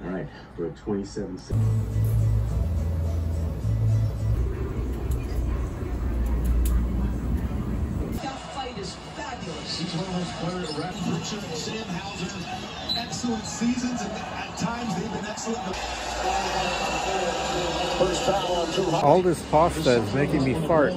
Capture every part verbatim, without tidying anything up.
All right, we're at twenty-seven. That fight is fabulous. He's one of those players around. Richard and Sam Hauser, excellent seasons, and at times they've been excellent. First foul on two. All this pasta is making me fart.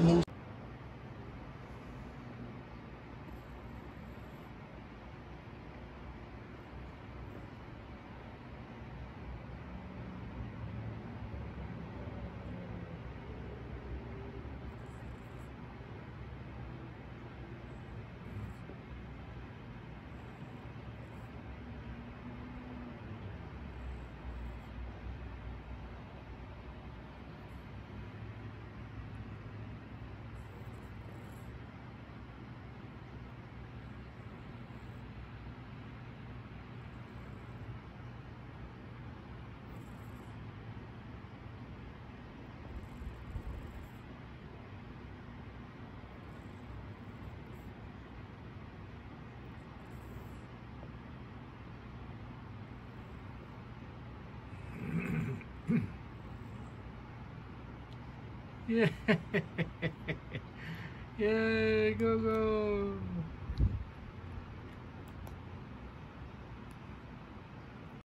Yeah. Yeah, go, go.